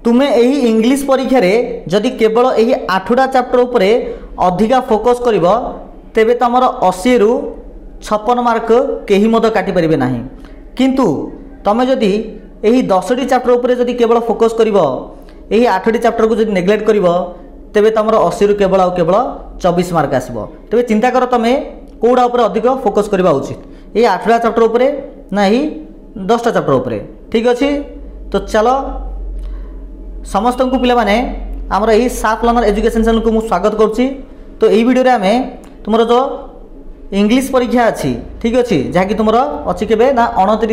तुम्हें यही इंग्लिश परीक्षा रे जदि केवल यही 8टा चैप्टर उपरे अधिका फोकस करिवो तेबे तमर 80 रु 56 मार्क केही मद काटि परिबे नाही। किंतु तमे जदि यही 10टी चैप्टर उपरे जदि केवल फोकस करिवो यही 8टी चैप्टर को जदि नेग्लेक्ट करिवो तेबे तमर 80 रु केवल 24 मार्क आसीबो। तेबे चिंता कर तमे कोडा उपरे अधिक फोकस करबा उचित, यही 8टा चैप्टर उपरे ना यही 10टा चैप्टर उपरे। ठीक अछि, तो चलो समस्त को पिला माने हमर यही साफ लर्नर एजुकेशन चैनल को मु स्वागत करछि। तो यही वीडियो रे हमें तुमरो जो इंग्लिश परीक्षा अछि, ठीक अछि, जहा कि तुमरो अछि केबे ना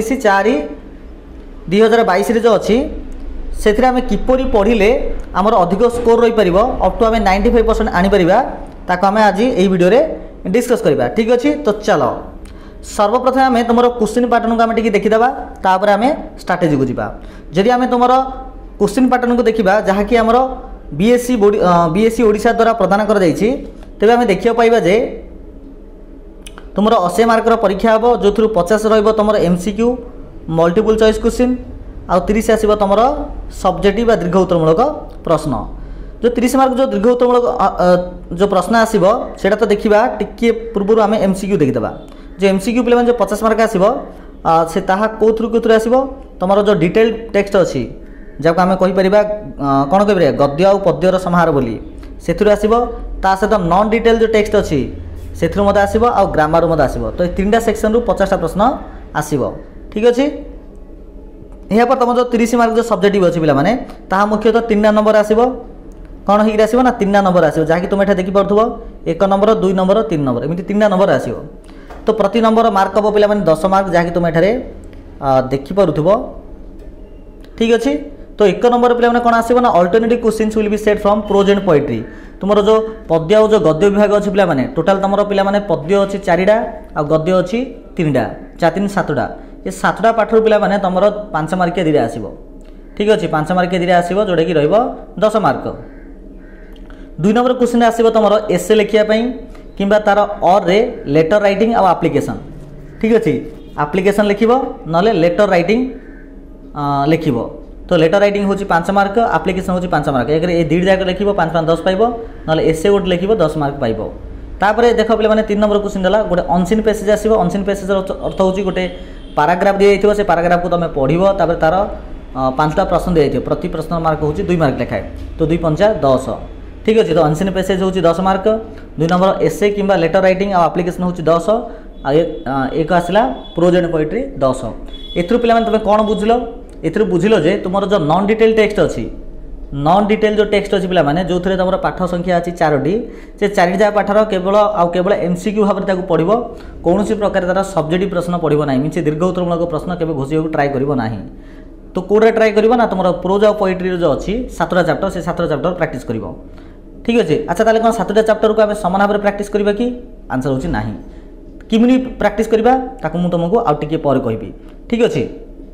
29/4/2022 रे जो अछि सेथिरे हमें किपरि पढिले हमर अधिक स्कोर रही परिबो अप टू हमें 95% आनी परिबा ताको हमें आज यही वीडियो रे डिस्कस करिबा। ठीक अछि, तो चलो सर्वप्रथम हमें तुमरो क्वेश्चन पैटर्न को हमें टिके देखि देबा, तापर हमें स्ट्रैटेजी को जिबा। जदि हमें तुमरो क्वेश्चन पैटर्न को देखिबा जहा कि हमरो बीएससी ओडिशा द्वारा प्रदान कर जाइछि, तेबे हमें देखियो पाइबा जे तुमरो 80 मार्क रो परीक्षा हबो जो थ्रु 50 रहइबो तुमरो एमसीक्यू मल्टीपल चॉइस क्वेश्चन आ 30 आसीबो तुमरो सब्जेक्टिव बा दीर्घ उत्तरमूलक प्रश्न। जो 30 मार्क जो दीर्घ उत्तरमूलक जो प्रश्न आसीबो सेटा तो देखिबा टिके पूर्व हमें एमसीक्यू देखि देबा। जो एमसीक्यू प्ले जो 50 मार्क आसीबो से ताहा को थ्रु आसीबो तुमरो जो डिटेल टेक्स्ट अछि जब आम कहीपर कौन कह गद्य और पद्यर समाहार बोली से आसो ता सहित नॉन डिटेल जो टेक्स्ट अच्छी से आसो आ ग्रामर आसो। तो 3टा सेक्शन रु 50टा प्रश्न आसो। ठीक अच्छे, यहाँ पर तुम जो 30 मार्क जो सब्जेक्टिव अच्छी पे ताहा मुख्यतः 3टा नंबर आसो कौन हो आसो ना 3टा नंबर आसो जहाँकि तुम एटा देखिपुव 1 नंबर 2 नंबर 3 नंबर एमती 3टा नंबर आसो। तो प्रति नंबर मार्क हम पे 10 मार्क जहाँकि तुम एठारे देखिपुव। ठीक अच्छे, तो 1 नंबर पे कौन आसो ना alternative questions will be set from prose and poetry. तुम जो पद्य और जो गद्य विभाग अच्छी पे टोटाल तुम पे पद्य अच्छी 4टा आ गद्य अच्छी 3टा 4 3 7टा ये 7टा पाठ पे तुम 5 मार्किया धीरे आसो। ठीक अच्छे, 5 मार्किया धीरे आसो जोटा कि रह 10 मार्क। 2 नंबर क्वेश्चन आसो तुम एसे लिखापी कि तार और रे लेटर राइटिंग और एप्लिकेशन। ठीक अच्छे, एप्लिकेशन लिख ना लेटर राइटिंग लिख। तो लेटर राइटिंग हूँ 5 मार्क, एप्लिकेशन हूँ 5 मार्क। एक ये 2 जाक लिख 5 5 10 पाइब ना एसे गोटे लिख 10 मार्क पाइब। तापर देख पे 3 नंबर क्वेश्चन है गोटे अनसीन पैसेज आसो। अनसीन पैसेज अर्थ हूँ गोटे पैराग्राफ दी जाइए से पैराग्राफ को तुम पढ़ो तापर तार 5टा प्रश्न दी जाइए प्रति प्रश्न मार्क हूँ 2 मार्क लिखाए। तो 2 5 10। ठीक अच्छे, तो अनसीन पैसेज हूँ 10 मार्क। 2 नंबर एसे कि लेटर राइटिंग और एप्लिकेशन हूँ 10 एक आसला प्रोज एंड पोएट्री 10। एथुर पे तुम कौन बुझल एथुर बुझल जे तुम जो नॉन डिटेल टेक्स्ट अच्छी नॉन डिटेल जो टेक्स्ट अच्छी पे जो थे तुम पाठ संख्या अच्छी 4टी से 4टा पाठर केवल एमसीक्यू भाव में पढ़ो कौन प्रकार तार सब्जेक्टिव प्रश्न पढ़ो ना मीन दीर्घ उत्तरमूलक प्रश्न केवल घोषिया ट्राए कर ना। तो कौटा ट्राए कर ना तुम प्रोज और पोएट्री जो अच्छी 7टा चैप्टर से 7टा चैप्टर प्रैक्टिस कर। ठीक अच्छे, अच्छा ताले कौन 7टा चैप्टर को आम समान भाव में प्रैक्टिस करवा कि आंसर होची नाही। किमिनी प्रैक्टिस करवा ताकू मु तुमको आउ टिके पर कहबी। ठीक अच्छे,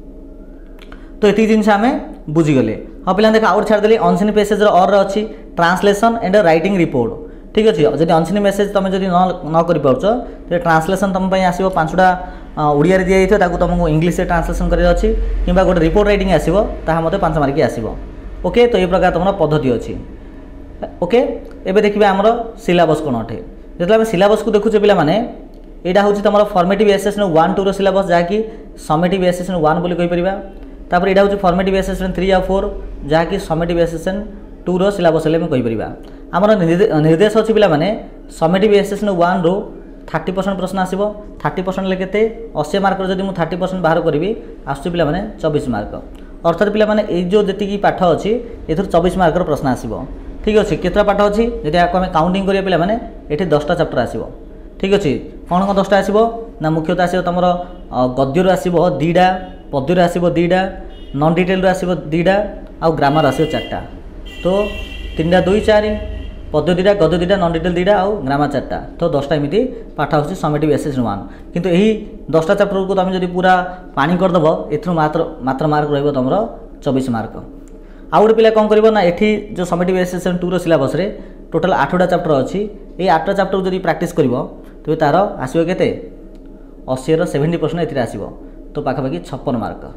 तो ये जिनस आम बुझीगले। हाँ पे देख आउट छाड़देली अनसीन पैसेज और अच्छी ट्रांसलेशन एंड राइटिंग रिपोर्ट। ठीक अच्छे, जब अनसीन मेसेज तुम जब न कर पार्छ तो ट्रांसलेशन तुम आसो 5टा ओडिया दी जाइए तुमको इंग्लिश से ट्रांसलेशन कर कि गोटे रिपोर्ट राइटिंग आसो ताहा मत 5 मार्क आसो। ओके, तो ये प्रकार तुम पद्धति अच्छी। ओके, एबे देखिए आमर सिलेबस कौन अटे। जो आम सिलेबस को देखुचे पे यहाँ हूँ तुम फॉर्मेटिव एसेसमेंट 1 2 सिलेबस जहाँकि समेटिव एसेसमेंट 1 बोली कहीपर। तापर यहाँ हूँ फॉर्मेटिव एसेसमेंट 3 और 4 जहाँकि समेटिव एसेसमेंट 2 सिलेबस हेल्ले कहीपर। आमर निर्देश अच्छी पे समेटिव एसेसमेंट 1 रु 30% प्रश्न आसो। 30% लेके 80 मार्क जब मुझे 30% बाहर करी आसूँ पे 24 मार्क। अर्थात पे जो जी पाठ अच्छी ये 24 मार्क प्रश्न आसो। ठीक अच्छे, केतटा पाठ अच्छी जब आम काउंटिंग करेंगे पे ये 10टा चैप्टर आसो। ठीक अच्छे, कौन कौन 10टा आसो ना मुख्यतः आसो तुम गद्यर आसो 2टा, पद्यर आसो 2टा, नॉन डिटेल आसो 2टा आ ग्रामर आसो 4टा। तो 3 2 4 पद्य 2टा, गद्य 2टा, नॉन डिटेल 2टा आ ग्रामर 4टा। तो 10टा एमती पाठ हूँ समेटिव एसेसमेंट 1। किंतु यही 10टा चैप्टर को तुम जब पूरा पानी करदेव एथुर मात्र मार्क रही तुम 24 मार्क। आउ गोटे पिला कौन कर ना ये जो समेटिव एसेसमेंट 2 सिलेबस रे टोटाल 8टा चैप्टर अच्छी ये 8टा चैप्टर जब प्रैक्टिस कर तेज तार आसो के 80 ର 70% एथि आसो। तो पाखापाखि 56 मार्क।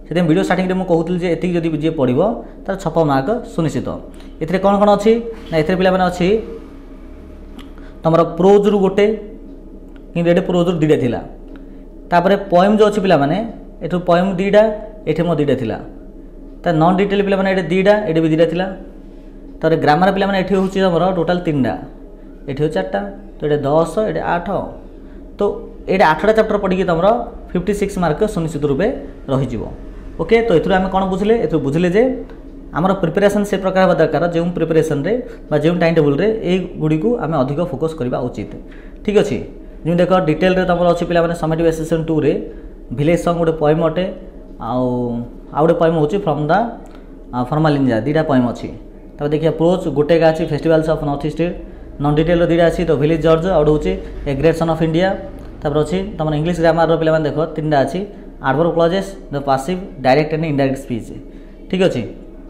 से वीडियो स्टार्टिंग में कहूँ जे एतिक जदि जी पढ़ो तार 6 मार्क सुनिश्चित। ए कौन कौन अच्छी ना ए पे अच्छी तुम प्रोज रु गोटे कि प्रोज रु 2टा थिला तापर पोएम जो अच्छी पे एठू पोएम 2टा ये मो 2टा थिला ता नॉन डिटेल पे 2टा ये भी 2टा थिला तापर ग्रामर पे ये हूँ तुम टोटाल 3टा ये 4टा तो ये 10 ये 8 तो ये 8टा चैप्टर पढ़ी तुम 56 मार्क सुनिश्चित रूपे रही। ओके तो ये आम कौन बुझे ये बुझे जे आमर प्रिपेरेसन से प्रकार होगा दरकार जो प्रिपेरेसन रे जो टाइम टेबुल रे ए गुड़ी को आम अधिक फोकस करवा उचित। ठीक अच्छे जो देख डिटेल रे तुम अच्छी पे समेटिव एसेसन 2 रे विलेज सॉन्ग गोटे पोएम अटे आउ गोटे पोएम हूँ फ्रॉम द फॉर्मल इंडिया 2टा पोएम अच्छी तब देखिए प्रोज गोटे का अच्छी festivals of north east non detail 2टा अच्छी तो विलेज जॉर्ज आउट हूँ a great son of India तापर अच्छी तुम इंग्लिश ग्रामर पे देख 3टा अच्छी adverb clauses the passive direct and indirect speech. ठीक अच्छे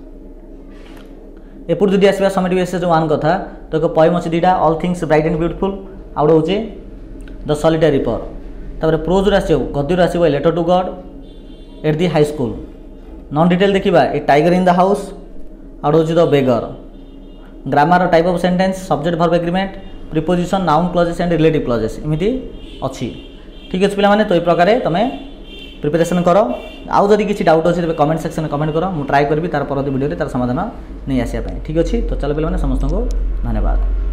एपट जदि आसवा समेटिव एसेसन 1 कथा तो एक पोएम अच्छी 2टा all things bright and beautiful out हूँ द सॉलिटरी रिपर तापर प्रोज आसो गद्य आसो a letter to God at the high school non detail देखा a tiger in the house out हूँ the beggar grammar type of sentence subject verb agreement preposition noun clauses and relative clauses एमती अच्छी। ठीक अच्छे पे तो ये प्रकार तुम प्रिपेरेसन कर आउ जदि किसी डाउट अच्छे तेज कमेंट सेक्शन में कमेंट कर मुझे ट्राए करी तार परवर्ती वीडियो तार समाधान नहीं आसापी। ठीक अच्छे तो चलो पे समस्त को धन्यवाद।